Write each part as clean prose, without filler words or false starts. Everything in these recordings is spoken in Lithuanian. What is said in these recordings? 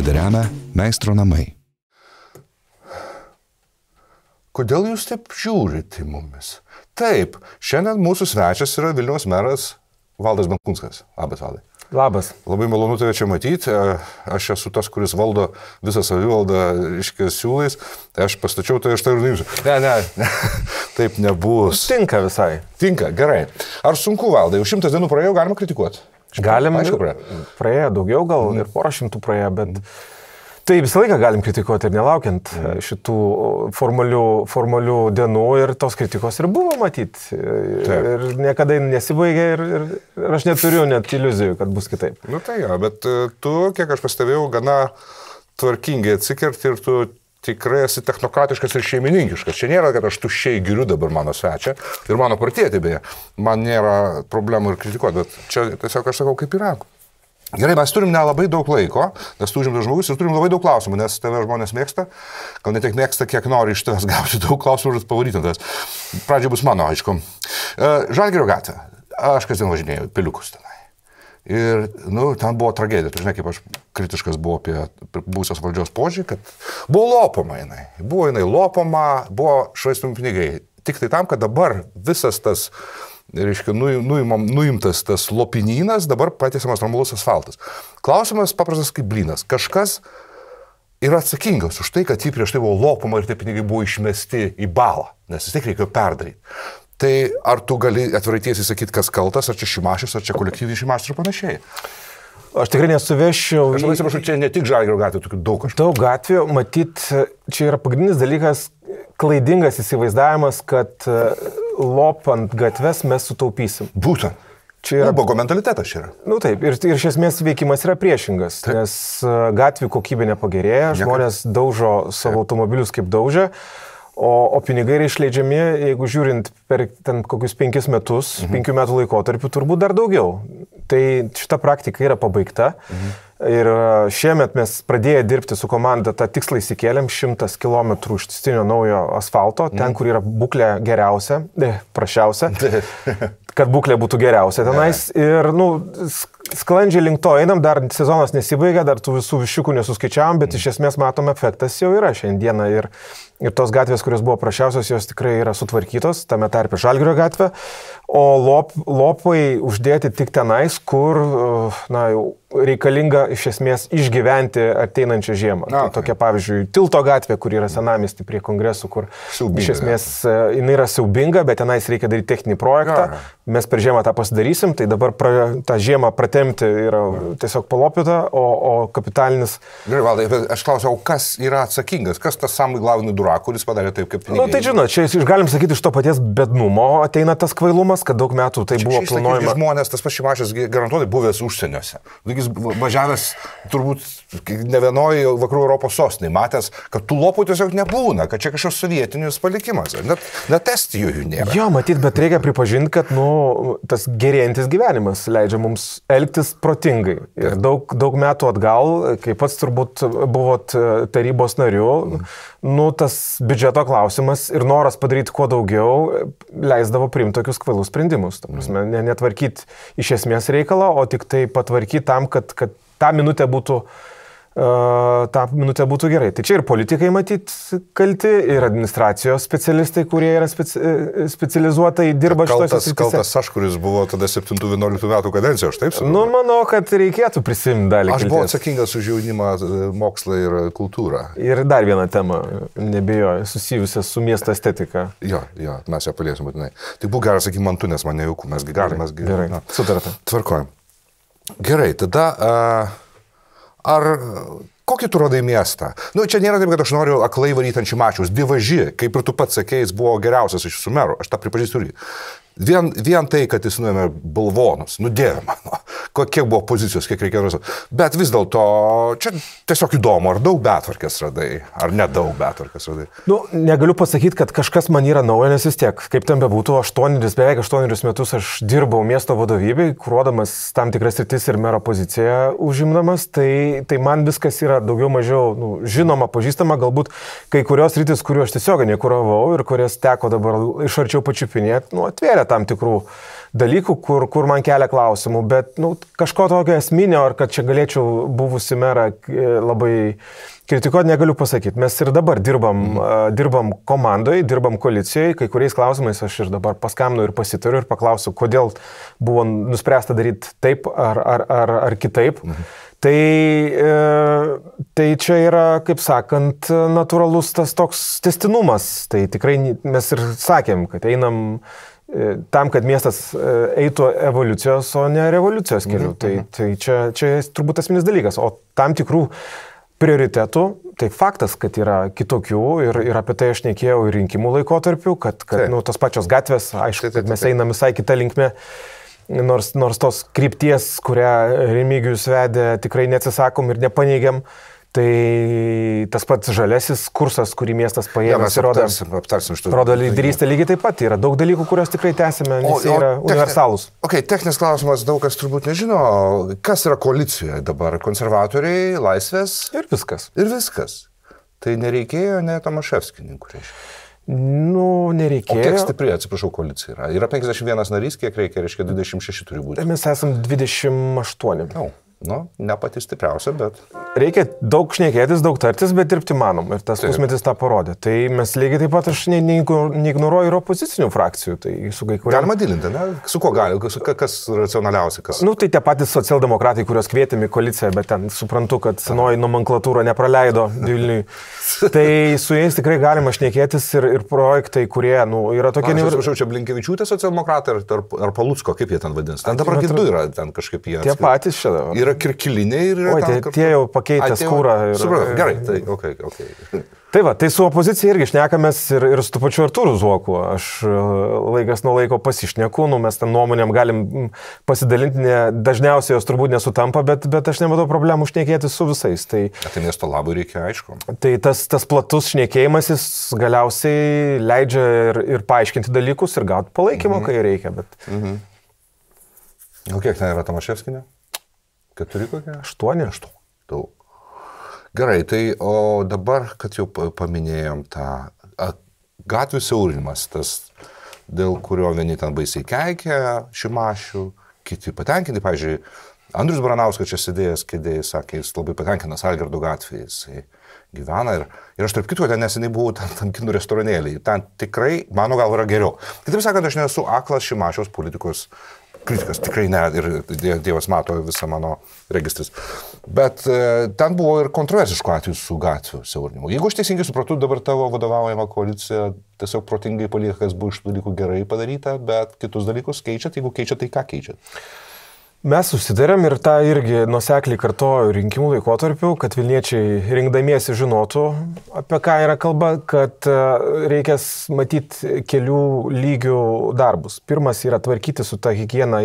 Laidą remia Meistro namai. Kodėl jūs taip žiūrite į mumis? Taip, šiandien mūsų svečias yra Vilniaus meras Valdas Benkunskas. Labas, Valdai. Labas. Labai malonu tave čia matyti. Aš esu tas, kuris valdo visą savivaldą iškės siūlais. Aš pastačiau tai aš tai ir nuimsiu. Ne. Taip nebus. Tinka visai. Tinka, gerai. Ar sunku, Valdai? Jau 100 dienų praėjo, galima kritikuoti? Galim, aišku, praėjo daugiau, gal ir porą šimtų praėjo, bet tai visą laiką galim kritikuoti ir nelaukiant šitų formalių dienų ir tos kritikos ir buvo matyti. Ir niekada nesibaigė ir aš neturiu net iliuzijų, kad bus kitaip. Nu tai jo, bet tu, kiek aš pastebėjau, gana tvarkingai atsikerti ir tu tikrai esi technokratiškas ir šeimininkiškas. Čia nėra, kad aš tuščiai giriu dabar mano svečią ir mano partietį beje. Man nėra problemų ir kritikuoti, bet čia tiesiog aš sakau, kaip yra. Gerai, mes turim nelabai daug laiko, nes tu užimtas žmogus ir turim labai daug klausimų, nes tave žmonės mėgsta. Gal ne tiek mėgsta, kiek nori iš tavęs gauti daug klausimų ir pavaryti tavęs. Pradžia bus mano, aišku. Žalgirio gatvė. Aš kasdien važinėjau, peliukus tenai. Ir, ten buvo tragedija. Tu žinai, kaip aš kritiškas buvau apie būsios valdžios požiūrį, kad buvo lopoma jinai. Buvo jinai lopoma, buvo švaistumi pinigai. Tik tai tam, kad dabar visas tas reiškia, nuimtas tas lopinynas, dabar patiesiamas normalus asfaltas. Klausimas paprastas kaip blynas. Kažkas yra atsakingas už tai, kad jį prieš tai buvo lopama ir tie pinigai buvo išmesti į balą, nes vis tiek reikėjo perdaryti. Tai ar tu gali atvirai tiesiai sakyti, kas kaltas, ar čia Šimašius, ar čia kolektyvinis Šimašius ir panašiai? Aš tikrai nesuvešiau. Aš labai atsiprašau, čia ne tik Žalgirio gatvė, tokių daug kažką. Daug gatvių, matyt, čia yra pagrindinis dalykas, klaidingas įsivaizdavimas, kad lopant gatves mes sutaupysim. Būtent. Čia yra bogo mentalitetas čia yra. Taip, ir iš esmės veikimas yra priešingas, nes gatvių kokybė nepagerėja, žmonės daužo savo automobilius kaip daužia, o pinigai yra išleidžiami, jeigu žiūrint per ten kokius 5 metus, 5 metų laikotarpių, turbūt dar daugiau. Tai šita praktika yra pabaigta. Ir šiemet mes pradėję dirbti su komanda tą tikslą įsikėlėm 100 km ištistinio naujo asfalto, ten, kur yra būklė geriausia, prašiausia, kad būklė būtų geriausia tenais. Ir, sklandžiai link to einam, dar sezonas nesibaigia, dar tų visų višiukų nesuskaičiavom, bet iš esmės matom, efektas jau yra šiandieną. Ir tos gatvės, kurios buvo prašiausios, jos tikrai yra sutvarkytos, tame tarpe Žalgirio gatvė, o lopai uždėti tik tenais, kur, jau reikalinga iš esmės išgyventi ateinančią žiemą. Tai tokia, pavyzdžiui, Tilto gatvė, kur yra senamiesty prie kongresų, kur iš esmės jinai yra siaubinga, bet tenais reikia daryti techninį projektą. Mes per žiemą tą pasidarysim, tai dabar tą žiemą pratemti yra tiesiog palopyta, o kapitalinis... Gerai, Valdai, aš klausiau, kas yra atsakingas, kas tas samai glavinį durą, kuris padarė taip, kaip pinigai? Tai žinot, čia galim sakyti, iš to paties bednumo ateina tas kvailumas, kad daug metų tai buvo planuojama. Žmonės, tas pats Šimašius garantuotai buvęs užsieniuose. Važiavęs turbūt ne vienoje vakarų Europos sostinėje, matęs, kad tų lopų tiesiog nebūna, kad čia kažkoks sovietinis palikimas. Net Estijoje nėra. Jo, matyt, bet reikia pripažinti, kad tas gerėjantis gyvenimas leidžia mums elgtis protingai. Ir daug metų atgal, kai pats turbūt buvot tarybos nariu, tas biudžeto klausimas ir noras padaryti kuo daugiau leisdavo priimti tokius kvailus sprendimus. Ta prasme, netvarkyti iš esmės reikalą, o tik tai patvarkyti tam, kad ta minutė būtų gerai. Tai čia ir politikai matyt kalti, ir administracijos specialistai, kurie yra specializuotai dirba šitose srityse. Kaltas aš, kuris buvo tada 7-11 metų kadencija, aš taip sakau. Manau, kad reikėtų prisimti dalį. Aš buvau atsakingas už jaunimą, mokslą ir kultūrą. Ir dar vieną temą, nebijoju, susijusią su miesto estetika. Jo, mes ją paliesim būtinai. Tai buvo geras, sakykim, man tu, nes man nejauku, mes galime. Gerai, sutarta. Tvarkojam. Gerai, tada kokį tu rodai miestą? Čia nėra taip, kad aš noriu aklai varyti ant Šimašiaus. Dievaži, kaip ir tu pats sakėjai, jis buvo geriausias iš visų merų. Aš tą pripažįstu irgi. Vien tai, kad jis nuėmė balvonus, Dieve mano, kiek buvo pozicijos, kiek reikėjo rasti. Bet vis dėlto, čia tiesiog įdomu, ar daug betvarkės radai, ar nedaug betvarkės radai. Negaliu pasakyti, kad kažkas man yra nauja, nes vis tiek, kaip ten bebūtų, beveik 8 metus aš dirbau miesto vadovybei, kuruodamas tam tikras sritis ir mero poziciją užimdamas, tai man viskas yra daugiau mažiau žinoma, pažįstama, galbūt kai kurios sritis, kuriuo aš tiesiog nekuravau ir kurias teko dabar iš arčiau pačiupinėti, atvėrė tam tikrų dalykų, kur man kelia klausimų, bet kažko tokio esminio, ar kad čia galėčiau buvusi merą labai kritikuoti, negaliu pasakyti. Mes ir dabar dirbam komandoje, dirbam koalicijoje, kai kuriais klausimais aš ir dabar paskambinu ir pasitariu ir paklausiu, kodėl buvo nuspręsta daryti taip ar kitaip. Tai čia yra, kaip sakant, natūralus tas toks tęstinumas. Tai tikrai mes ir sakėm, kad einam tam, kad miestas eitų evoliucijos, o ne revoliucijos keliu. Tai čia turbūt esminis dalykas. O tam tikrų prioritetų, tai faktas, kad yra kitokių ir apie tai aš šnekėjau ir rinkimų laikotarpiu, kad tos pačios gatvės, aišku, kad mes einam visai kitą linkmę, nors tos krypties, kurią Remigijus vedė, tikrai neatsisakom ir nepaneigiam. Tai tas pats žalesis kursas, kurį miestas paėmęs, rodo lyderystę lygiai taip pat. Yra daug dalykų, kurios tikrai tęsime, nes jie yra universalūs. Techninis klausimas, daug kas turbūt nežino, kas yra koalicijoje dabar? Konservatoriai, Laisvės? Ir viskas. Tai nereikėjo ne Tomaševskininkų, reiškia. Nereikėjo. O kiek stipri, atsiprašau, koalicija yra? Yra 51 narys, kiek reikia, reiškia 26 turi būti. Mes esam 28. Ne pati stipriausia, bet... Reikia daug šnekėtis, daug tartis, bet dirbti manom. Ir tas pusmetis tą parodė. Tai mes lygiai taip pat, aš neignoruoju ir opozicinių frakcijų. Tai su kai kuriam... Galima dilinti, ne? Su kuo gali? Kas racionaliausia? Kas... Tai tie patys socialdemokratai, kuriuos kvietėme į koaliciją, bet ten suprantu, kad senoji nomenklatūra nepraleido Vilniui. Tai su jais tikrai galima šnekėtis ir projektai, kurie, yra tokie... Atsiprašau, čia Blinkevičiūtė socialdemokratai ar Palucko, kaip jie ten vadins? Ten dabar kitų yra, ten kažkaip jie... Tie patys čia dabar. Yra kirkiliniai ir yra... Tie jau pakeitę skūrą. Gerai, tai okay. Tai su opozicija irgi šnekamės ir su tu pačiu Artūru Zuoku. Aš laikas nuo laiko pasišneku, mes ten nuomonėm galim pasidalinti, dažniausiai jos turbūt nesutampa, bet aš nematau problemų šnekėti su visais. Tai miesto labui reikia, aišku. Tai tas platus šnekėjimasis galiausiai leidžia ir paaiškinti dalykus ir gauti palaikymą, kai reikia. O kiek ten yra Tomaševskinė? 4 kokie? 8. Daug. Gerai, tai o dabar, kad jau paminėjom tą gatvių siaurinimas, tas, dėl kurio vieni ten baisiai keikia Šimašių, kiti patenkinti, pavyzdžiui, Andrius Baranauskas čia sėdėjęs kėdėjai, sakė, jis labai patenkinas Algirdo gatvėje, jis gyvena ir aš tarp kitko ten neseniai buvau tam kinų restoranėlį, ten tikrai, mano gal yra geriau. Kitaip sakant, aš nesu aklas Šimašiaus politikos kritikas, tikrai ne, ir Dievas mato visą mano registris. Bet ten buvo ir kontroversiškų atvejų su gatvių siaurinimu. Jeigu aš teisingai supratau, dabar tavo vadovaujama koalicija tiesiog protingai palieka, kas buvo iš tų dalykų gerai padaryta, bet kitus dalykus keičiat, jeigu keičiat, tai ką keičiat? Mes susidarėm ir tą irgi nuosekliai kartoju rinkimų laikotarpiu, kad Vilniečiai rinkdamiesi žinotų, apie ką yra kalba, kad reikės matyti kelių lygių darbus. Pirmas yra tvarkyti su ta higiena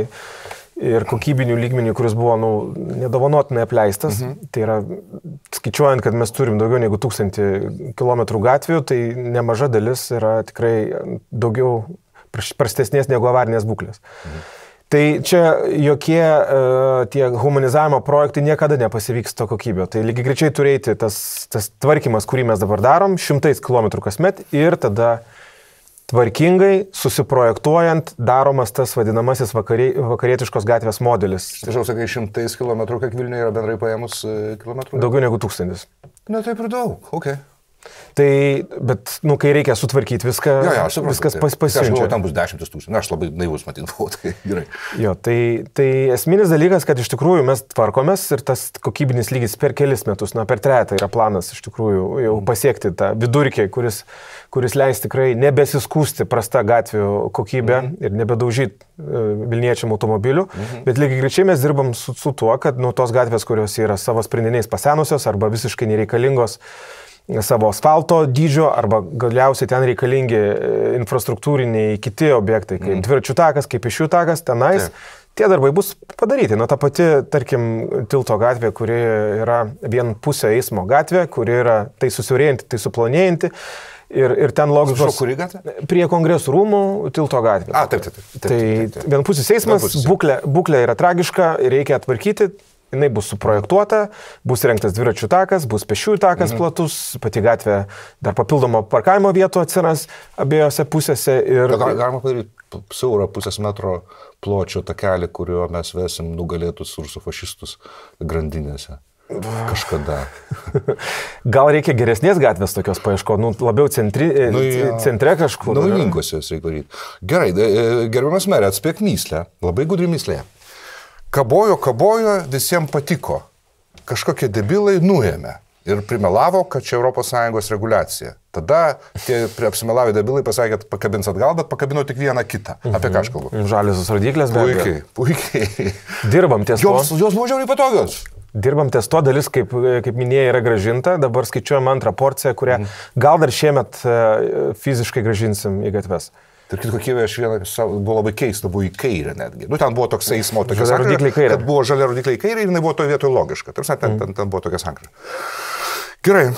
ir kokybinių lygmenių, kuris buvo nedovanotinai apleistas. Tai yra, skaičiuojant, kad mes turim daugiau negu 1000 km gatvių, tai nemaža dalis yra tikrai daugiau prastesnės negu avarinės būklės. Tai čia jokie tie humanizavimo projektai niekada nepasivyks to kokybė. Tai lygiai greičiai turėti tas tvarkymas, kurį mes dabar darom, 100 km kasmet ir tada tvarkingai susiprojektuojant daromas tas vadinamasis vakarietiškos gatvės modelis. Tačiau sakai, 100 km, kiek Vilniuje yra bendrai paėmus kilometrų? Daugiau negu 1000. Taip ir daug, okei. Tai, bet, kai reikia sutvarkyti viską, viskas pasiunčia. Aš galvoju, tam bus 10 000, aš labai naivus matyti buvau, tai gerai. Tai esminis dalykas, kad iš tikrųjų mes tvarkomės ir tas kokybinis lygis per kelis metus, per 3 yra planas iš tikrųjų jau pasiekti tą vidurkį, kuris leis tikrai nebesiskūsti prasta gatvių kokybę ir nebedaužyti Vilniečiam automobilių, bet lygiai greičiai mes dirbam su tuo, kad tos gatvės, kurios yra savo sprendiniais pasenusios arba visiškai nereikalingos savo asfalto dydžio arba galiausiai ten reikalingi infrastruktūriniai kiti objektai, kaip dviračių takas, kaip pėsčiųjų takas, tenais. Tie darbai bus padaryti. Ta pati, tarkim, Tilto gatvė, kuri yra vienpusė eismo gatvė, kuri yra tai susiaurėjanti, tai suplonėjanti. Ir ten logikos... Kuri gatvė? Prie Kongresų rūmų Tilto gatvė. Taip. Tai vienpusis eismas, būklė yra tragiška, reikia atvarkyti. Jinai bus suprojektuota, bus įrengtas dviračių takas, bus pėsčiųjų takas platus, pati gatvė dar papildomo parkavimo vietų atsiras abiejose pusėse. Galima padaryti siaurą 0,5 metro pločio takelį, kuriuo mes vesim nugalėtus rusų fašistus grandinėse. Kažkada. Gal reikia geresnės gatvės tokios paieško, labiau centre kažkur. Naujininkosios reikia daryti. Gerai, gerbiamas merė, atspėk myslę, labai gudri myslė. Kabojo, visiems patiko. Kažkokie debilai nuėmė ir primelavo, kad čia ES reguliacija. Tada tie apsimelavę debilai pasakė, kad pakabins atgal, bet pakabino tik vieną kitą. Apie ką aš kalbu? Žaliosios rodyklės, bet... Puikiai. Dirbam ties to. Jos buvo žiauriai patogios. Dirbam ties to, dalis, kaip minėjai, yra gražinta, dabar skaičiuojam antrą porciją, kurią gal dar šiemet fiziškai gražinsim į gatves. Tarp kitko, Kijeve aš vieną buvo labai keista, buvo į kairę netgi. Ten buvo toks eismo, tokia sankryža, kad buvo žalia rodikliai į kairę ir jinai buvo toje vietoje logiška. Tarsi ten buvo tokia sankryža. Gerai.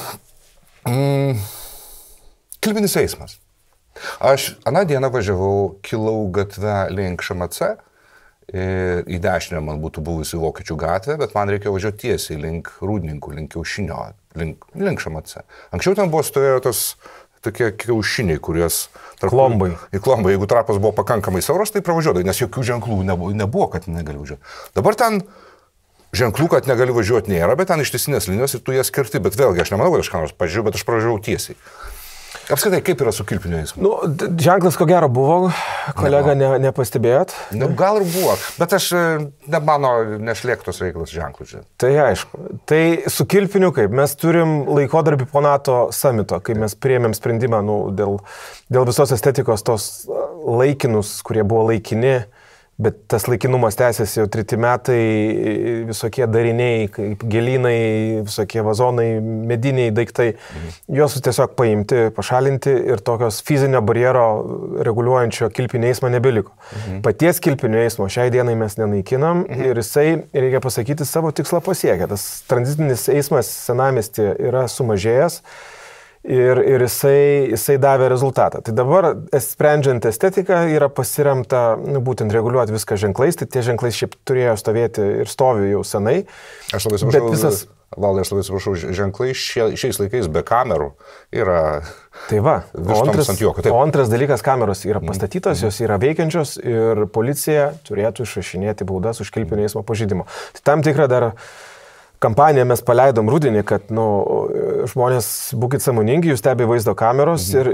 Kilpinis eismas. Aš aną dieną važiavau, kilau gatvę link ŠMC. Į dešinę man būtų buvusi Vokiečių gatvė, bet man reikėjo važiuoti tiesiai link Rūdninkų, link Kiaušinio, link ŠMC. Anksčiau ten buvo stovėjo tos tokie kiaušiniai, kurios... Klombai. Į klombai, jeigu trapas buvo pakankamai siauras, tai pravažiuodai, nes jokių ženklų nebuvo, kad negali važiuoti. Dabar ten ženklų, kad negali važiuoti nėra, bet ten ištisinės linijos ir tu jas skirti, bet vėlgi aš nemanau, kad aš ką nors pažiūrėjau, bet aš pravažiavau tiesiai. Apskritai, kaip yra su kilpiniu eismu? Ženklas ko gero buvo, kolega, nepastebėjot? Gal ir buvo, bet aš mano nešlėktos reikalas ženklų. Tai aišku. Tai su kilpiniu kaip? Mes turim laikotarpį po NATO summito, kai mes priėmėm sprendimą dėl visos estetikos tos laikinus, kurie buvo laikini, bet tas laikinumas tęsiasi jau 3 metai, visokie dariniai, kaip gėlynai, visokie vazonai, mediniai daiktai, juos tiesiog paimti, pašalinti ir tokios fizinio barjero reguliuojančio kilpinio eismo nebeliko. Paties kilpinio eismo šiai dienai mes nenaikinam ir jisai, reikia pasakyti, savo tikslą pasiekia. Tas tranzitinis eismas senamiestyje yra sumažėjęs. Ir jisai davė rezultatą. Tai dabar, sprendžiant estetiką, yra pasiremta būtent reguliuoti viską ženklais, tai tie ženklai šiaip turėjo stovėti ir stovi jau senai. Aš labai atsiprašau, Valdai, aš labai atsiprašau, ženklai šiais laikais be kamerų yra... Tai va, o antras dalykas, kameros yra pastatytos, jos yra veikiančios ir policija turėtų išrašinėti baudas už kilpinio eismo pažeidimo. Tai tam tikrą dar... Kampaniją mes paleidom rudenį, kad žmonės būkit sąmoningi, jūs stebi vaizdo kameros ir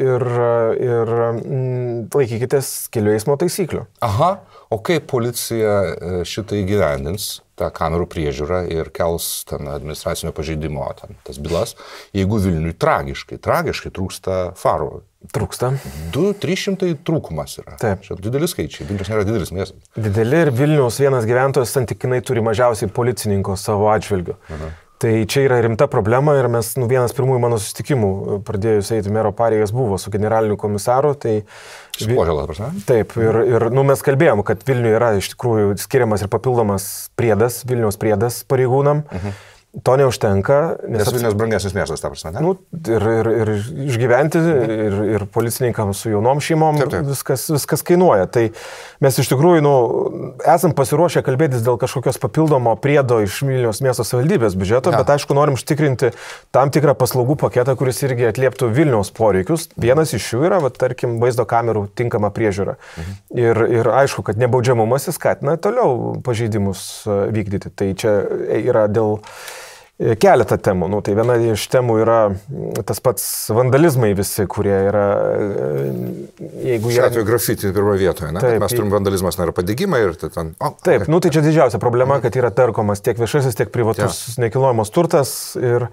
laikykitės kelių eismo taisyklių. Aha, o kaip policija šitą įgyvendins, tą kamerų priežiūrą ir kels ten administracinio pažeidimo, tas bylas, jeigu Vilniui tragiškai trūksta farų. Trūksta. 200-300 trūkumas yra. Taip. Čia didelis skaičiai. Vilnius nėra didelis miestas. Dideli ir Vilniaus vienas gyventojas santykinai turi mažiausiai policininko savo atžvilgiu. Tai čia yra rimta problema ir mes, vienas pirmųjų mano susitikimų pradėjus eiti mero pareigas buvo su generaliniu komisaru. Tai Spožėlas, prasme? Taip, ir mes kalbėjom, kad Vilniuje yra iš tikrųjų skiriamas ir papildomas priedas, Vilniaus priedas pareigūnam. To neužtenka. Nes Vilnius brangesnis miestas, ta prasme, ne? Ir išgyventi, ir policininkams su jaunom šeimom viskas kainuoja. Tai mes iš tikrųjų esam pasiruošę kalbėtis dėl kažkokios papildomo priedo iš Vilniaus miesto savivaldybės biudžeto, bet aišku norim užtikrinti tam tikrą paslaugų paketą, kuris irgi atlieptų Vilniaus poreikius. Vienas iš jų yra, tarkim, vaizdo kamerų tinkama priežiūra. Ir aišku, kad nebaudžiamumas skatina toliau pažeidimus vykdyti. Tai čia yra dėl keletą temų. Tai viena iš temų yra tas pats vandalizmai visi, kurie yra... Šiuo atveju grafiti pirmoje vietoje, ne? Taip, mes turim vandalizmas, nėra padegimai ir tai ten... Taip, tai čia didžiausia problema, kad yra tarkomas tiek viešasis, tiek privatus nekilnojamas turtas ir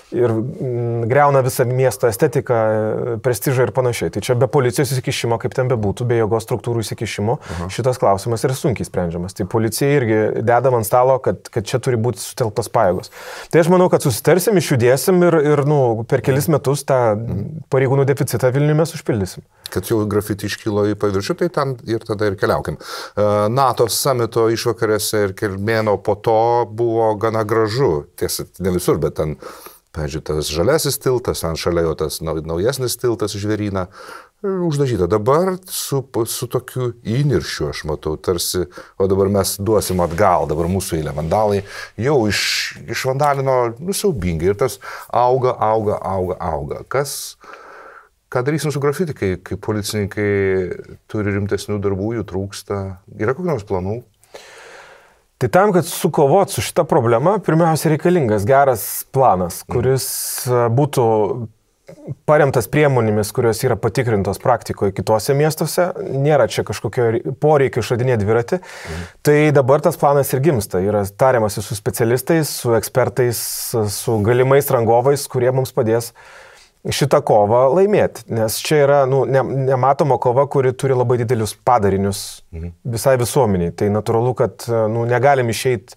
greuna visą miesto estetiką, prestižą ir panašiai. Tai čia be policijos įsikišimo, kaip ten bebūtų, be jėgos struktūrų įsikišimo, šitas klausimas yra sunkiai sprendžiamas. Tai policija irgi dedam ant stalo, kad čia turi būti sutelktos pajėgos. Tai aš manau, kad susitarsim, išjudėsim ir per kelis metus tą pareigūnų deficitą Vilniuje mes užpildysim. Kad jau grafiti iškilo į paviršių, tai ten ir tada ir keliaukim. NATO summito išvakarėse ir mėno po to buvo gana gražu. Tiesa, ne visur, bet ten, pavyzdžiui, tas žalesis tiltas, ant šalia jo tas naujesnis tiltas Žvėryną, uždažyta. Dabar su tokiu įniršiu, aš matau, tarsi, o dabar mes duosim atgal, dabar mūsų eilė vandalai jau išvandalino siaubingai ir tas auga. ką darysim su grafiti, kai policininkai turi rimtesnių darbų, jų trūksta? Yra kokių nors planų? Tai tam, kad sukovot su šita problema, pirmiausia reikalingas geras planas, kuris būtų paremtas priemonėmis, kurios yra patikrintos praktikoje kitose miestuose. Nėra čia kažkokio poreikio išradinėti dviratį. Tai dabar tas planas ir gimsta. Yra tariamasi su specialistais, su ekspertais, su galimais rangovais, kurie mums padės šitą kovą laimėti. Nes čia yra nematoma kova, kuri turi labai didelius padarinius visai visuomeniai. Tai natūralu, kad negalim išeiti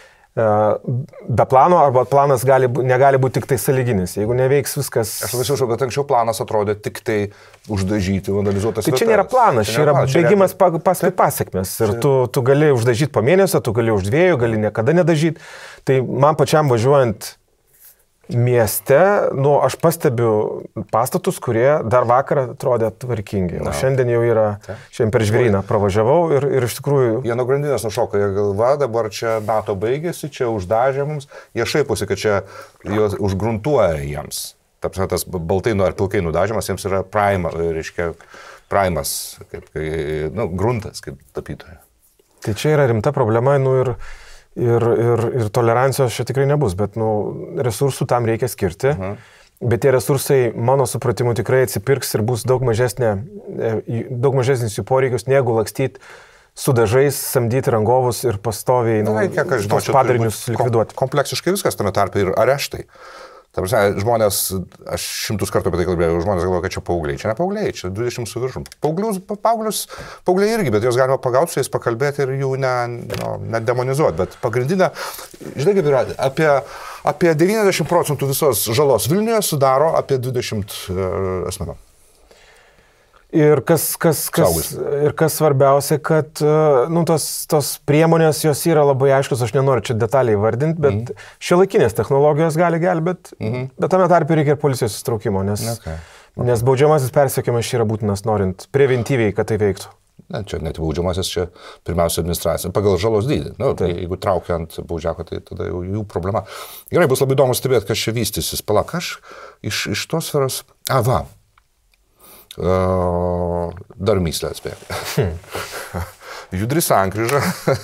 be plano, arba planas negali būti tik tai sąlyginis. Jeigu neveiks viskas... Aš labai siūlau, bet anksčiau planas atrodė tik tai uždažyti, vandalizuotas vietas. Tai čia nėra planas, čia yra bėgimas paskui pasiekmes. Ir tu gali uždažyti po mėnesio, tu gali už 2, gali niekada nedažyti. Tai man pačiam važiuojant mieste, aš pastebiu pastatus, kurie dar vakar atrodė tvarkingi. O šiandien jau yra, šiandien per Žvėryną pravažiavau ir iš tikrųjų... Jie nuo grandinės nušoka, jie galva, dabar čia NATO baigėsi, čia uždažė mums, jie šaiposi, kad čia juos užgruntuoja jiems. Tas baltai ar pilkai nudažymas jiems yra primas, gruntas kaip tapytoja. Tai čia yra rimta problema, ir tolerancijos čia tikrai nebus, bet resursų tam reikia skirti, bet tie resursai, mano supratimu, tikrai atsipirks ir bus daug mažesnis jų poreikius, negu lakstyti su dažais, samdyti rangovus ir pastoviai tos padarinius likviduoti. Kompleksiškai viskas tame tarpe ir areštai. Ta prasme, žmonės, aš 100 kartų apie tai kalbėjau, žmonės galvoja, kad čia paaugliai. Čia ne paaugliai, čia 20 su viršum. Paaugliai irgi, bet jos galima pagauti su jais, pakalbėti ir jų nedemonizuoti. Bet pagrindinė, žinai kaip yra, apie 90% visos žalos Vilniuje sudaro apie 20 asmenų. Ir kas svarbiausia, kad tos priemonės jos yra labai aiškios, aš nenoriu čia detaliai vardinti, bet šiuolaikinės technologijos gali gelbėti, bet tame tarpe reikia ir policijos įstraukimo, nes baudžiamasis persekiojimas čia yra būtinas, norint preventyviai, kad tai veiktų. Ne, čia net baudžiamasis, čia pirmiausia administracija, pagal žalos dydį. Jeigu traukia ant baudžiako, tai tada jau jų problema. Gerai, bus labai įdomu stebėti, kas čia vystysis. Palak, aš iš tos sferos... Dar myslę atspėju. Judri sankryža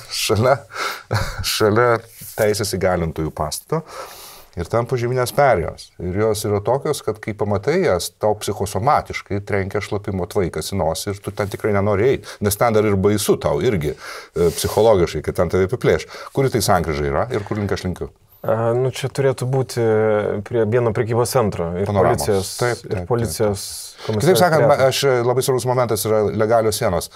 šalia teisės įgalintųjų pastato ir tam požeminės perėjos. Ir jos yra tokios, kad kai pamatai jas, tau psichosomatiškai trenkia šlapimo tvaikas į nosį ir tu ten tikrai nenori eiti, nes ten dar ir baisu tau irgi psichologiškai, kad ten tave apiplėš. Kuri tai sankryža yra ir kur link aš linkiu? Čia turėtų būti prie vieno prekybos centro ir policijos. Taip. Kitaip sakant, labai svarbus momentas yra legalios sienos.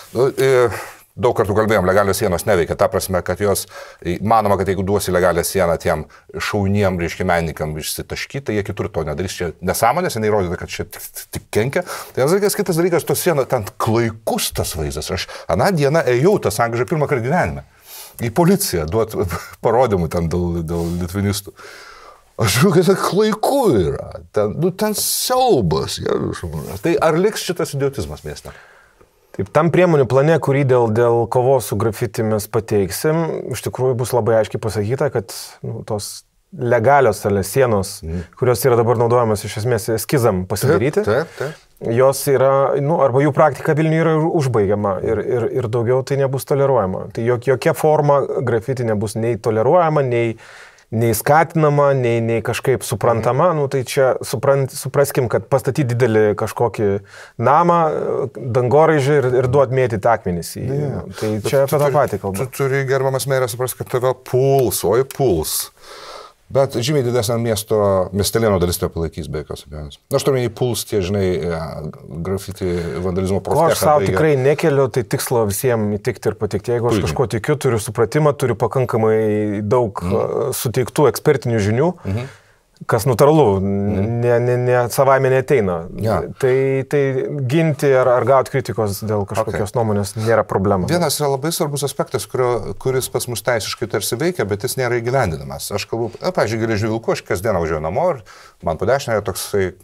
Daug kartų kalbėjom, legalios sienos neveikia. Ta prasme, kad jos, manoma, kad jeigu duosi legalią sieną tiem šauniem, menininkam išsitaškyti, tai jie kitur to nedarys. Čia nesąmonės, jinai įrodyta, kad čia tik kenkia. Tai kitas dalykas, tos sienos, ten klaikus tas vaizdas. Aš aną dieną ėjau tą sankryžą pirmą kartą gyvenime. Į policiją duot parodymų ten dėl litvinistų. Aš žiūrėjau, kad ten klaiku yra. Ten siaubas. Tai ar liks šitas idiotizmas mieste? Taip, tam priemonių plane, kurį dėl kovos su grafiti mes pateiksim, iš tikrųjų bus labai aiškiai pasakyta, kad tos legalios sienos, kurios yra dabar naudojamas iš esmės eskizam pasidaryti, jos yra, arba jų praktika Vilniuje yra užbaigiama ir daugiau tai nebus toleruojama. Tai jokia forma grafiti nebus nei toleruojama, nei skatinama, nei kažkaip suprantama. Tai čia supraskim, kad pastatyti didelį kažkokį namą, dangoraižį ir duot mėtyti akmenis. Tai čia apie tą patį kalbą. Tu turi, gerbamas merė, suprasti, kad tave puls. Bet žymiai didesnė miestelėno dalis to palaikys be jokios abejonės. Aš turiu į puls tie, grafiti vandalizmo profeką. Aš savo tikrai nekeliu, tai tikslo visiems įtikti ir patikti. Jeigu aš kažko tikiu, turiu supratimą, turiu pakankamai daug suteiktų ekspertinių žinių, kas natūralu, savaime neateina. Tai ginti ar gauti kritikos dėl kažkokios nuomonės nėra problema. Vienas yra labai svarbus aspektas, kuris pas mus teisiškai tarsi veikia, bet jis nėra įgyvendinamas. Aš kalbu, pavyzdžiui, Geležių Vilku, aš kasdieną važiuoju namo ir man po dešinę yra toksai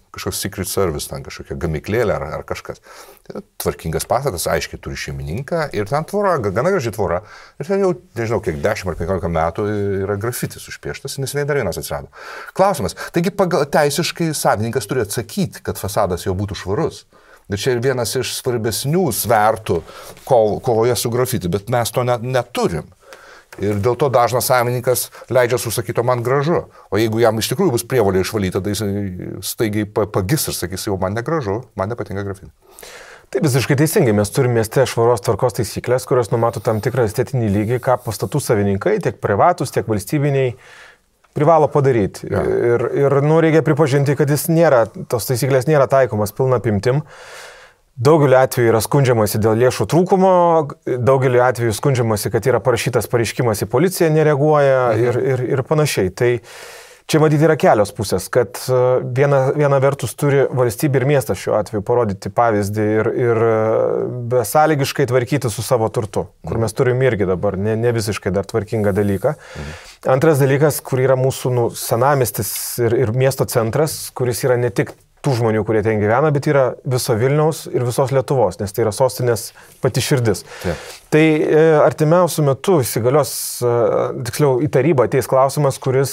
kažkoks secret service, ten kažkokia gamyklėlė ar kažkas. Tai tvarkingas pastatas, aiškiai turi šeimininką ir ten tvora, gana graži tvora. Ir ten jau, nežinau, kiek 10 ar 15 metų yra grafitis užpieštas, neseniai dar vienas atsirado. Klausimas, taigi teisiškai savininkas turi atsakyti, kad fasadas jau būtų švarus. Ir čia ir vienas iš svarbesnių svertų kovoje su grafiti, bet mes to neturim. Ir dėl to dažnas savininkas leidžia susakyti, man gražu. O jeigu jam iš tikrųjų bus prievolė išvalyta, tai jis staigiai pagis ir sakys, jau man negražu, man nepatinka grafiti. Tai visiškai teisingai, mes turime mieste švaros tvarkos taisyklės, kurios numato tam tikrą estetinį lygį, ką pastatų savininkai, tiek privatus, tiek valstybiniai, privalo padaryti. Ja. Ir reikia pripažinti, kad tos taisyklės nėra taikomas pilna apimtim. Daugeliu atveju yra skundžiamasi dėl lėšų trūkumo, daugeliu atveju skundžiamasi, kad yra parašytas pareiškimas į policiją, nereaguoja ir panašiai. Tai čia matyti yra kelios pusės, kad viena vertus turi valstybė ir miestas šiuo atveju parodyti pavyzdį ir besąlygiškai tvarkyti su savo turtu, kur mes turime irgi dabar ne visiškai dar tvarkingą dalyką. Antras dalykas, kur yra mūsų senamiestis ir miesto centras, kuris yra ne tik tų žmonių, kurie ten gyvena, bet yra viso Vilniaus ir visos Lietuvos, nes tai yra sostinės pati širdis. Ja. Tai artimiausių metų įsigalios, tiksliau į tarybą ateis klausimas, kuris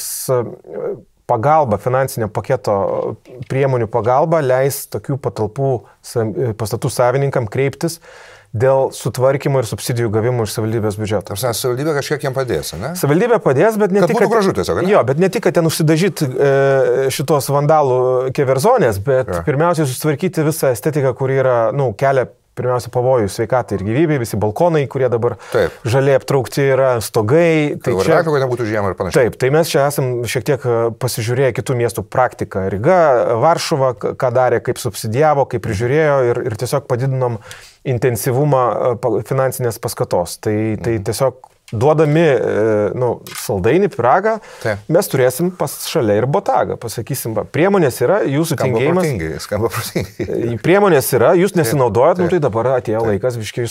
pagalba, finansinio paketo priemonių pagalba leis tokių pastatų savininkam kreiptis dėl sutvarkymo ir subsidijų gavimo iš savivaldybės biudžeto. Ar savivaldybė kažkiek jam padės, ne? Savivaldybė padės, bet ne tik, kad... gražu tiesiog, ne? Jo, bet ne tik, kad ten užsidažyti šitos vandalų keverzonės, bet pirmiausiai susitvarkyti visą estetiką, kuri yra, kelia pirmiausia pavojų sveikatai ir gyvybei, visi balkonai, kurie dabar žaliai aptraukti yra, stogai. Tai čia kad nebūtų žiemą ir panašiai. Taip, tai mes čia esam šiek tiek pasižiūrėję kitų miestų praktiką. Ryga, Varšuva, ką darė, kaip subsidijavo, kaip prižiūrėjo ir tiesiog padidinom intensyvumą finansinės paskatos. Tai tiesiog duodami saldainį, pyragą, mes turėsim šalia ir botagą. Pasakysim, priemonės yra, jūsų tingėjimas. Skamba protingai. Priemonės yra, jūs nesinaudojat, tai dabar atėjo laikas, viškai jūs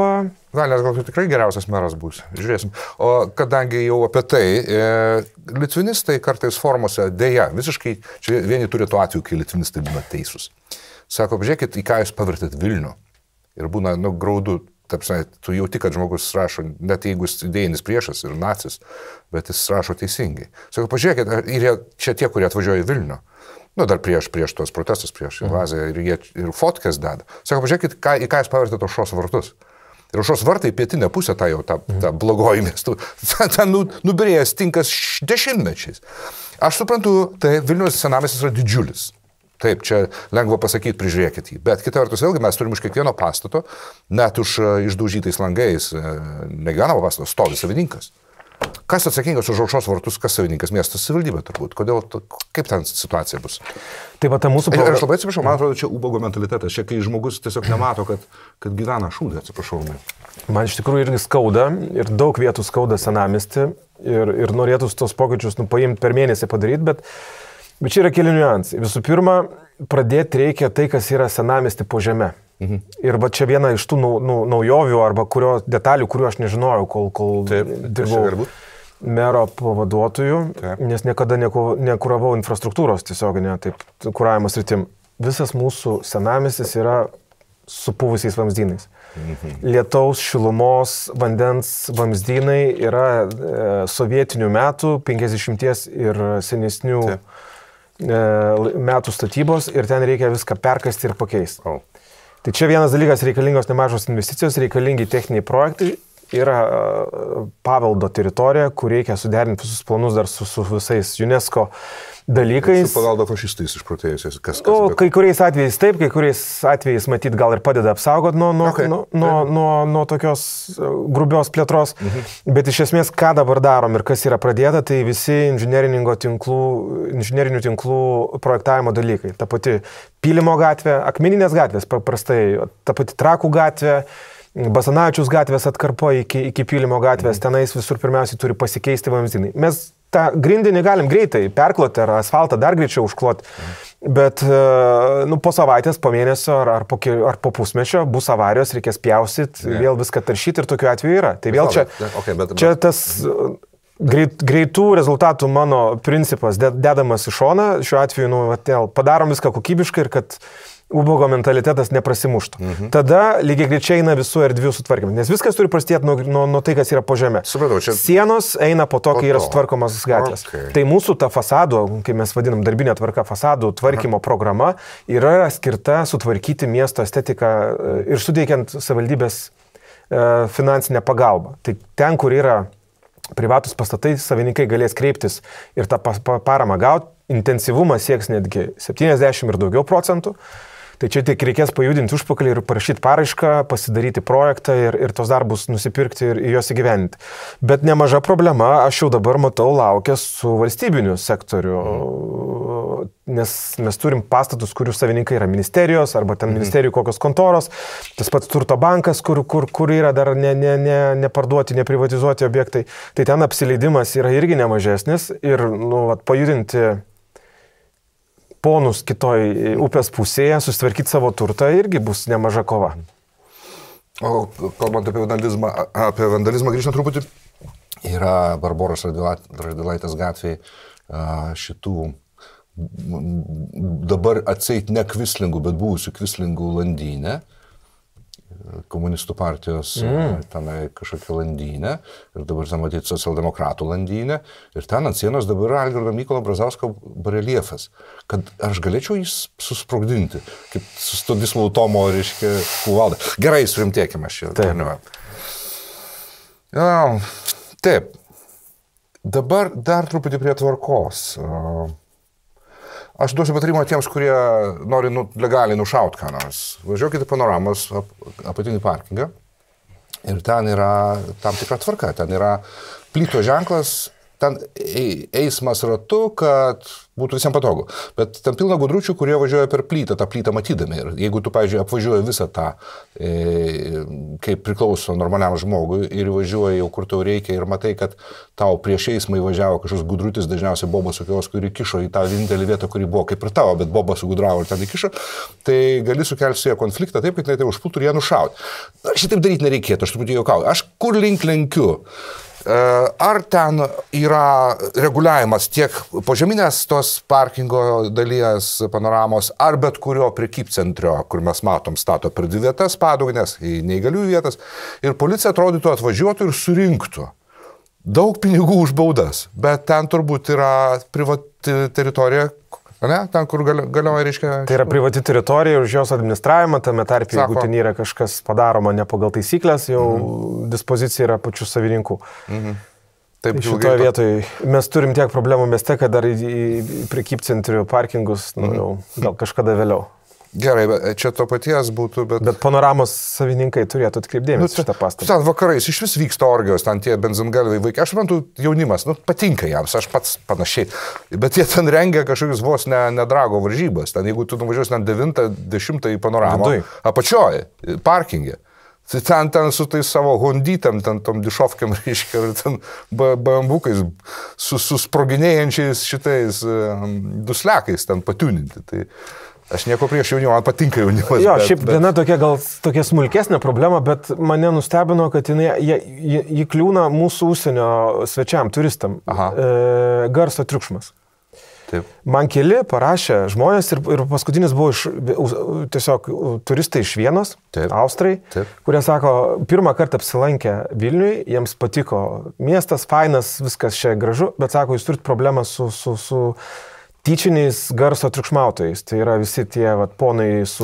Nes gal tu tikrai geriausias meras būsi. Žiūrėsim. O kadangi jau apie tai, litvinistai kartais formuose, dėja, visiškai, čia vieni turi tuo atveju, kai litvinistai būna teisūs. Sako, žiūrėkit, į ką jūs pavertėt Vilnių. Ir būna, graudu. Tu jauti, kad žmogus rašo, net jeigu jis idėjinis priešas ir nacis, bet jis rašo teisingai. Sako, pažiūrėkit, ir čia tie, kurie atvažiuoja į Vilnių, dar prieš tos protestus, prieš invaziją, ir jie fotkės deda. Sako, pažiūrėkit, į ką jis pavertė Aušros vartus. Ir Aušros vartai pietinė pusė, ta blogoji miestų, ten nubirėjęs tinkas dešimtmečiais. Aš suprantu, tai Vilniaus senamiestis yra didžiulis. Taip, čia lengva pasakyti, prižiūrėkit jį. Bet kita vertus, vėlgi mes turim už kiekvieno pastato, net už išdaužytais langais, negyvenamo pastato, stovi savininkas. Kas atsakingas už Aušros vartus, kas savininkas? Miestas savivaldybė turbūt. Kaip ten situacija bus? Taip, ta mūsų problema. Aš labai atsiprašau, man atrodo, čia ubago mentalitetas. Čia kai žmogus tiesiog nemato, kad gyvena šūdė, atsiprašau. Man iš tikrųjų irgi skauda ir daug vietų skauda senamiestį ir norėtų tos pokyčius paimti per mėnesį padaryti, Bet čia yra keli niuansai. Visų pirma, pradėti reikia tai, kas yra senamiestį po žeme. Ir čia viena iš tų naujovių arba detalių, kurių aš nežinojau, kol dirbau mero pavaduotojų, nes niekada nekuravau infrastruktūros tiesioginė, taip kuravimo sritim. Visas mūsų senamiestis yra supuvusiais vamzdynais. Lietaus, šilumos, vandens vamzdynai yra sovietinių metų, 50 ir senesnių metų statybos ir ten reikia viską perkasti ir pakeisti. Tai čia vienas dalykas, reikalingos nemažos investicijos, reikalingi techniniai projektai, yra paveldo teritorija, kur reikia suderinti visus planus dar su visais UNESCO dalykais. Su paveldo fašistais išprotėjusiais. Kai kuriais atvejais taip, kai kuriais atvejais matyt gal ir padeda apsaugoti nuo tokios grubios plėtros. Bet iš esmės, ką dabar darom ir kas yra pradėta, tai visi inžinerinių tinklų projektavimo dalykai. Ta pati Pylimo gatvė, Akmeninės gatvės paprastai, ta pati Trakų gatvė, Basanavičiaus gatvės atkarpa iki Pylimo gatvės, tenais visur pirmiausiai turi pasikeisti vamzdynai. Mes tą grindinį galim greitai perkloti ar asfaltą dar greičiau užkloti, bet po savaitės, po mėnesio ar po pusmečio bus avarijos, reikės pjaustyti, vėl viską taršyti ir tokiu atveju yra. Tai vėl čia tas Greitų rezultatų mano principas dedamas į šoną, šiuo atveju padarom viską kokybiškai ir kad ubogo mentalitetas neprasimuštų. Tada lygiai greičiai eina visų erdvių sutvarkymas, nes viskas turi prasidėti nuo tai, kas yra po žemė. Supratau, čia... Sienos eina po to, kai yra sutvarkomas gatvės. Okay. Tai mūsų ta fasadų, kai mes vadinam darbinė tvarka, fasadų tvarkymo programa yra skirta sutvarkyti miesto estetiką ir suteikiant savivaldybės finansinę pagalbą. Tai ten, kur yra privatus pastatai, savininkai galės kreiptis ir tą paramą gauti, intensyvumas sieks netgi 70 ir daugiau procentų. Tai čia tik reikės pajudinti užpakalį ir parašyti paraišką, pasidaryti projektą ir tos darbus nusipirkti ir juos įgyvendinti. Bet nemaža problema, aš jau dabar matau, laukia su valstybiniu sektoriu, nes mes turim pastatus, kurių savininkai yra ministerijos arba ten ministerijų kokios kontoros, tas pats turto bankas, kur yra dar neparduoti, neprivatizuoti objektai. Tai ten apsileidimas yra irgi nemažesnis ir pajudinti ponus kitoj upės pusėje, susitvarkyti savo turtą irgi bus nemaža kova. O kalbant apie vandalizmą grįžtant truputį, yra Barboros Radvilaitės gatvėje šitų dabar atseit ne Kvislingų, bet buvusių Kvislingų landynė, komunistų partijos tenai kažkokia landynė ir dabar ten matyti socialdemokratų landynė ir ten ant sienos dabar yra Algirdo Mykolo Brazausko bareliefas, kad aš galėčiau jį susprogdinti, kaip su Dislau Tomo, reiškia, kuvaldą. Gerai, surimtėkime aš čia. Taip. Dabar dar truputį prie tvarkos. Aš duosiu patarimą tiems, kurie nori legaliai nušauti ką nors. Važiuokite Panoramos apatinį parkingą ir ten yra tam tikra tvarka. Ten yra plyto ženklas, ten eismas ratu, kad būtų visiems patogu. Bet ten pilna gudručių, kurie važiuoja per plytą, tą plytą matydami. Ir jeigu tu, pavyzdžiui, apvažiuoji visą tą, kaip priklauso normaliam žmogui ir važiuoji jau kur tau reikia ir matai, kad tau prieš eismą įvažiavo kažkoks gudrutis, dažniausiai bobas sukios, kurį kišo į tą vienintelį vietą, kuri buvo kaip ir tavo, bet bobas sugudravo ir ten įkišo, tai gali sukelti su jie konfliktą taip, kad tai užpultų ir jie nušauti. Šitaip daryti nereikėtų, aš truputį juokauju. Aš kur link lenkiu? Ar ten yra reguliavimas tiek požeminės tos parkingo dalies Panoramos, ar bet kurio prekybcentrio, kur mes matom, stato per 2 vietas padugnės, į neįgaliųjų vietas, ir policija atrodytų atvažiuotų ir surinktų daug pinigų už baudas, bet ten turbūt yra privati teritorija, ne? Ten, kur galioja, reiškia... Tai yra privati teritorija už jos administravimą, tame tarpe, jeigu ten yra kažkas padaroma ne pagal taisyklės, jau dispozicija yra pačių savininkų. Taip, šitoje vietoje mes turim tiek problemų mieste, kad dar į prekybcentrių parkingus, gal kažkada vėliau. Gerai, čia to paties būtų, bet Panoramos savininkai turėtų atkreipdėmėsi šitą pastabą. Ten vakarais iš vis vyksta orgijos, ten tie benzingalviai vaikai. Aš suprantu, jaunimas, patinka jiems, aš pats panašiai. Bet jie ten rengia kažkokius vos nedrago varžybas. Ten, jeigu tu nuvažiuosi 9-10 į Panoramą, apačioje, parkingė. Tai ten su tais savo hondytėm, ten tom dišovkiam, reiškia, ir ten bambukais, su sproginėjančiais šitais dusliakais ten patiuninti. Tai aš nieko prieš jaunimą, man patinka jaunimas. Jo, šiaip viena tokia smulkesnė problema, bet mane nustebino, kad jį kliūna mūsų užsienio svečiam, turistam. Garso triukšmas. Taip. Man keli parašė žmonės ir paskutinis buvo tiesiog turistai iš Vienos, Austrai, kurie sako, pirmą kartą apsilankę Vilniui, jiems patiko miestas, fainas, viskas čia gražu, bet sako, jūs turit problemą su tyčiniais garso triukšmautojais. Tai yra visi tie ponai su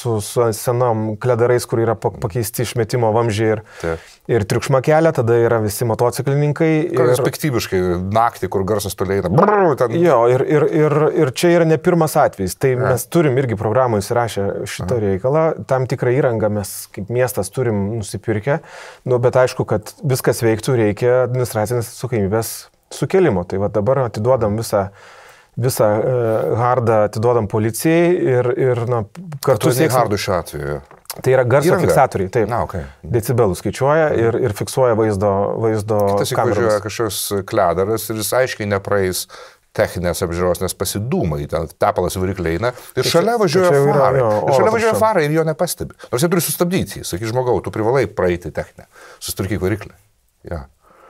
senom kledarais, kur yra pakeisti išmetimo vamzdžiai ir triukšmą kelia, tada yra visi motociklininkai. Kartais piktybiškai naktį, kur garsas toliai eina. Jo, ir čia yra ne pirmas atvejis. Tai mes turim irgi programą įsirašę šitą reikalą. Tam tikrą įrangą mes kaip miestas turim nusipirkę, bet aišku, kad viskas veiktų, reikia administracinės atsakomybės sukelimo. Tai va dabar atiduodam visą hardą atiduodam policijai ir kartu sieksim. Hardų šiuo atveju. Tai yra garso fiksatoriai, taip. Decibelų skaičiuoja ir fiksuoja vaizdo kitas kameros. Važiuoja kažkoks kledaras ir jis aiškiai nepraeis techninės apžiūros, nes pasidūmai, ten tepalas varikliai eina ir šalia važiuoja farai ir jo nepastebi. Nors jie turi sustabdyti jį, sakyk žmogau, tu privalai praeiti techninę, sustarkyk variklį. Ja.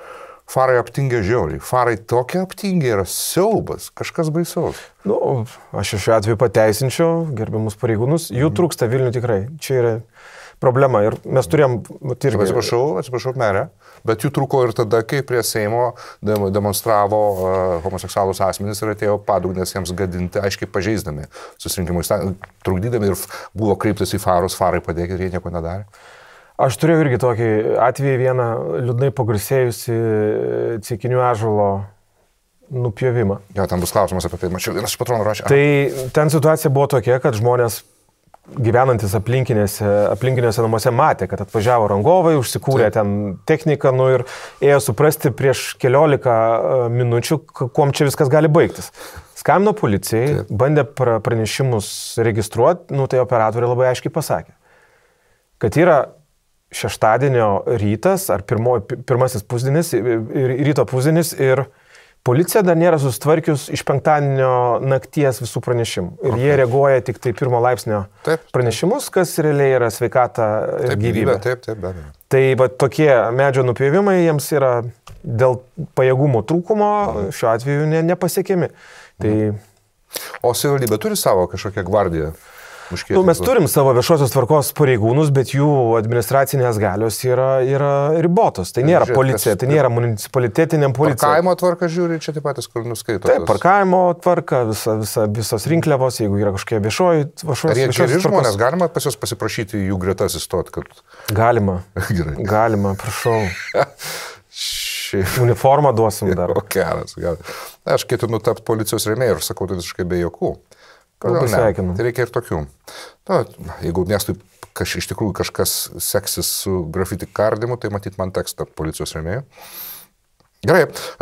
Farai aptingė žiauriai. Farai tokia aptingė yra siaubas, kažkas baisaus. Nu, aš šiuo atveju pateisinčiau gerbiamus pareigūnus, jų trūksta Vilnių tikrai. Čia yra problema ir mes turėjom... Atsiprašau, merė, bet jų trūko ir tada, kai prie Seimo demonstravo homoseksualus asmenys ir atėjo padugnės jiems gadinti, aiškiai pažeisdami susirinkimų įstatymą, trukdydami ir buvo kreiptas į farus, farai padėkit ir jie nieko nedarė. Aš turėjau irgi tokį atvejį vieną liūdnai pagarsėjusi Ceikinių ąžuolo nupjovimą. Jo, ten bus klausimas apie tai, mačiau, vienas iš patronų rašė. Tai ten situacija buvo tokia, kad žmonės gyvenantis aplinkinėse namuose matė, kad atvažiavo rangovai, užsikūrė ten techniką, nu ir ėjo suprasti prieš 15 minučių, kuom čia viskas gali baigtis. Skambino policijai, bandė pranešimus registruoti, nu tai operatoriai labai aiškiai pasakė, kad yra šeštadienio rytas ar pirmasis pusdienis, ryto pusdienis ir policija dar nėra susitvarkius iš penktadienio nakties visų pranešimų. Ir jie reaguoja tik tai 1 laipsnio pranešimus, kas realiai yra sveikata ir gyvybė. Taip, be abejo. Tai va, tokie medžio nupjovimai jiems yra dėl pajėgumo trūkumo šiuo atveju nepasiekiami. Tai... O savivaldybė turi savo kažkokią gvardiją? Nu, mes turim savo viešosios tvarkos pareigūnus, bet jų administracinės galios yra ribotos. Tai nėra policija, tai nėra municipalitetinė policija. Parkavimo tvarka žiūri, čia taip patys, kur nuskaito. Taip, parkavimo tvarka, visos rinkliavos, jeigu yra kažkokie viešoji Ar jie geri žmonės, galima pas juos pasiprašyti jų gretas įstoti, kad... Galima. Gerai. Galima, prašau. Uniformą duosim dar. O geras, geras. Aš ketinu tapti policijos rėmėjų ir sakau, tai visiškai be jokų. Labai sveikinu. Tai reikia ir tokių. Na, jeigu miestui iš tikrųjų kažkas seksis su grafiti kardimu, tai matyt man teks tapti policijos rėmėjų. Gerai.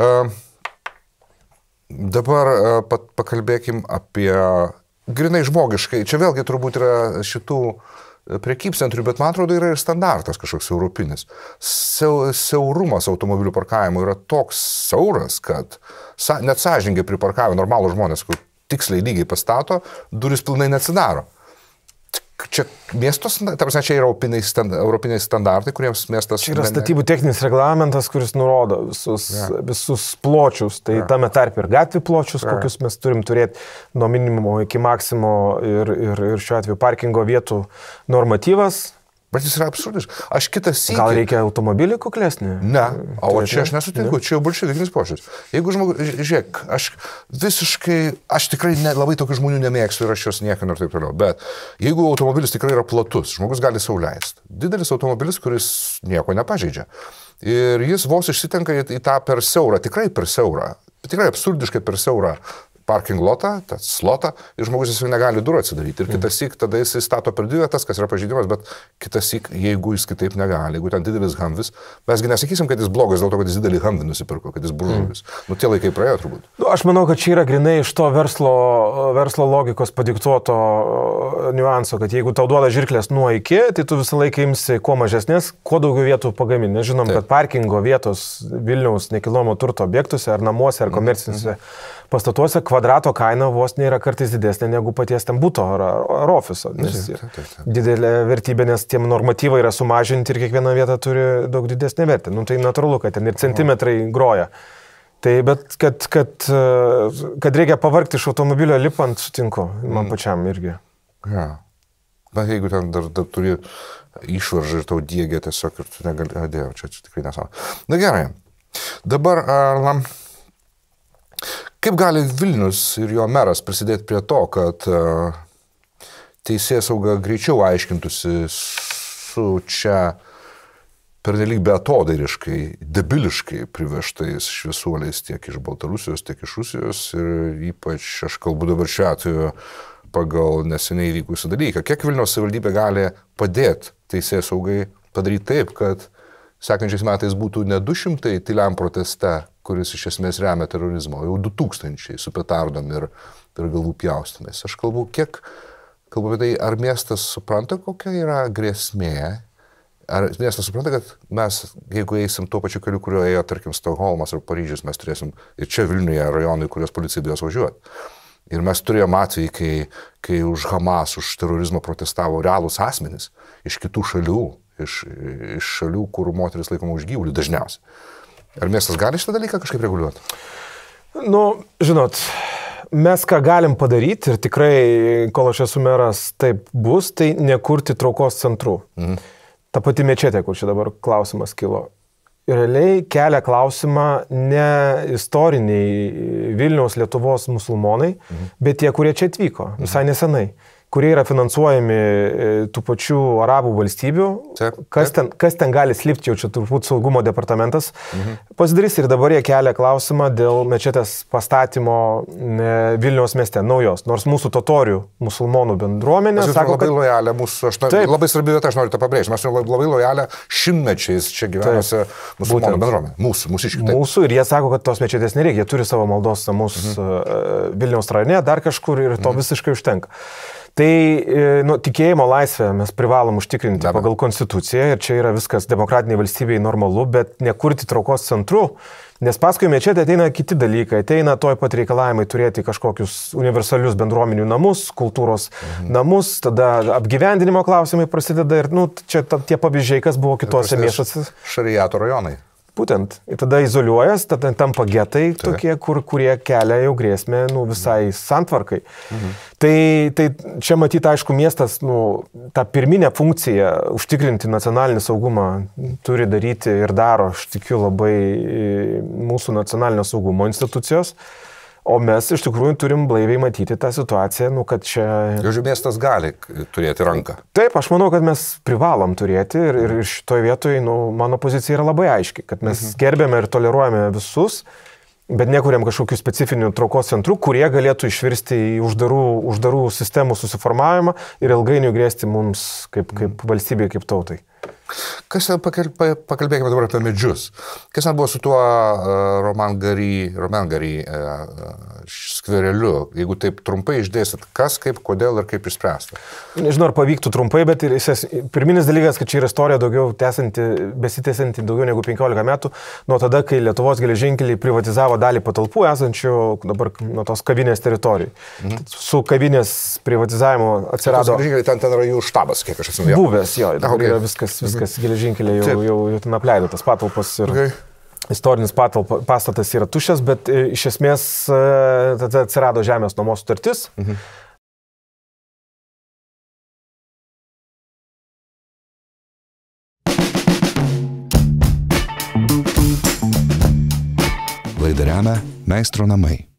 Dabar pakalbėkim apie grinai žmogiškai. Čia vėlgi turbūt yra šitų prekybcentrių, bet man atrodo yra ir standartas kažkoks europinis. Siaurumas automobilių parkavimo yra toks siauras, kad net sąžiningai priparkavę normalų žmonės, kur tiksliai lygiai pastato, duris pilnai neatsidaro. Čia miestos, čia yra europiniai standartai, kuriems miestas... Čia yra statybų techninis reglamentas, kuris nurodo visus pločius, tai tame tarp ir gatvių pločius, kokius mes turim turėti nuo minimumo iki maksimo ir šiuo atveju parkingo vietų normatyvas. Bet jis yra absurdiškas. Aš kitas sykį... Gal reikia automobilį kuklesnį? Ne, o čia aš nesutinku, čia jau bolševikinis požiūris. Jeigu žmogus, žiūrėk, aš tikrai labai tokių žmonių nemėgstu ir aš juos niekinu ir taip toliau, bet jeigu automobilis tikrai yra platus, žmogus gali sau leisti. Didelis automobilis, kuris nieko nepažeidžia. Ir jis vos išsitenka į tą per siaurą, tikrai absurdiškai per siaurą parking lotą, tą slotą, ir žmogus jis negali durų atsidaryti. Ir kitas syk, tada jis stato per 2 vietas, kas yra pažeidimas, bet kitas syk, jeigu jis kitaip negali, jeigu ten didelis hamvis, mesgi nesakysim, kad jis blogas dėl to, kad jis didelį hamvį nusipirko, kad jis buržuvis. Nu, tie laikai praėjo turbūt. Nu, aš manau, kad čia yra grinai iš to verslo logikos padiktuoto niuanso, kad jeigu tau duoda žirklės nuo iki, tai tu visą laiką imsi kuo mažesnės, kuo daugiau vietų pagaminti. Nes žinom, kad parkingo vietos Vilniaus nekilnojamo turto objektuose ar namuose ar komercinėse pastatuose kvadrato kaina vos nėra kartais didesnė negu paties ten buto ar ofiso. Didelė vertybė, nes tie normatyvai yra sumažinti ir kiekviena vieta turi daug didesnę vertę. Nu, tai natūralu, kad ten ir centimetrai groja. Tai bet kad reikia pavargti iš automobilio lipant, sutinku, man pačiam irgi. Ja. Bet jeigu ten dar turi išvaržą ir tau diegia tiesiog ir tu negali, dėjau, čia tikrai nesama. Na gerai. Dabar... Kaip gali Vilnius ir jo meras prisidėti prie to, kad teisėsauga greičiau aiškintųsi su čia pernelyg beatodairiškai, debiliškai privežtais šviesuoliais tiek iš Baltarusijos, tiek iš Rusijos ir ypač aš kalbu dabar šiuo atveju pagal neseniai įvykusią dalyką. Kiek Vilniaus savivaldybė gali padėti teisėsaugai padaryti taip, kad sekančiais metais būtų ne 200 tyliam proteste, kuris iš esmės remia terorizmą, jau 2000 su petardom ir galvų pjaustumais. Aš kalbu apie tai, ar miestas supranta, kokia yra grėsmė, ar miestas supranta, kad mes, jeigu eisim tuo pačiu keliu, kuriuo ėjo, tarkim, Stokholmas ar Paryžius, mes turėsim ir čia Vilniuje rajonai, kurios policija bijos važiuoti. Ir mes turėjome atvejį, kai už Hamas, už terorizmą protestavo realūs asmenys iš kitų šalių, iš šalių, kur moteris laikoma už gyvulį dažniausiai. Ar miestas gali šitą dalyką kažkaip reguliuoti? Nu, žinot, mes ką galim padaryti ir tikrai, kol aš esu meras, taip bus, tai nekurti traukos centrų. Ta pati mečetė, kur čia dabar klausimas kilo. Realiai kelia klausimą ne istoriniai Vilniaus Lietuvos musulmonai, bet tie, kurie čia atvyko visai nesenai, kurie yra finansuojami tų pačių arabų valstybių. Kas ten gali slipti, jau čia turbūt saugumo departamentas pasidarys, ir dabar jie kelia klausimą dėl mečetės pastatymo Vilniaus mieste, naujos. Nors mūsų totorių musulmonų bendruomenė sako, labai lojalę mūsų, labai svarbi vieta, aš noriu tą pabrėžti, mes labai lojalę šimtmečiais čia gyvenusią musulmonų bendruomenę. Mūsų. Mūsų, ir jie sako, kad tos mečetės nereikia, jie turi savo maldos namus Vilniaus rajone, dar kažkur, ir to visiškai užtenka. Tai tikėjimo laisvę mes privalom užtikrinti pagal konstituciją, ir čia yra viskas demokratiniai valstybei normalu, bet nekurti traukos centrų, nes paskui mečetė ateina kiti dalykai, ateina toj pat reikalavimai turėti kažkokius universalius bendruomenių namus, kultūros namus, tada apgyvendinimo klausimai prasideda, ir čia tie pavyzdžiai, kas buvo kitose miestuose. Šariato rajonai. Būtent. Ir tada izoliuojas, tada tampa getai tokie, kurie kelia jau grėsmę visai santvarkai. Tai čia matyti, aišku, miestas tą pirminę funkciją užtikrinti nacionalinį saugumą turi daryti ir daro, aš tikiu, labai mūsų nacionalinio saugumo institucijos. O mes iš tikrųjų turim blaiviai matyti tą situaciją, kad čia... Žodžiu, miestas gali turėti ranką. Taip, aš manau, kad mes privalom turėti, ir šitoje vietoje mano pozicija yra labai aiški, kad mes gerbėme ir toleruojame visus, bet nekuriam kažkokių specifinių traukos centrų, kurie galėtų išvirsti į uždarų sistemų susiformavimą ir ilgainiui grėsti mums kaip valstybei, kaip tautai. Pakalbėkime dabar apie medžius. Kas buvo su tuo Romain Gary skvereliu? Jeigu taip trumpai išdėsit, kas, kaip, kodėl ir kaip išspręsta? Nežinau, ar pavyktų trumpai, bet pirminis dalykas, kad čia yra istorija daugiau besitęsianti daugiau negu 15 metų, nuo tada, kai Lietuvos geležinkeliai privatizavo dalį patalpų esančių dabar nuo tos kavinės teritorijų. Su kavinės privatizavimu atsirado... Ten yra jų štabas, kiek aš esu. Buvęs, jo, dabar yra viskas geležinkeliai jau ten apleido tas patalpas, ir istorinis pastatas yra tuščias, bet iš esmės tada atsirado žemės nuomos sutartis. Laidą remia Meistro namai.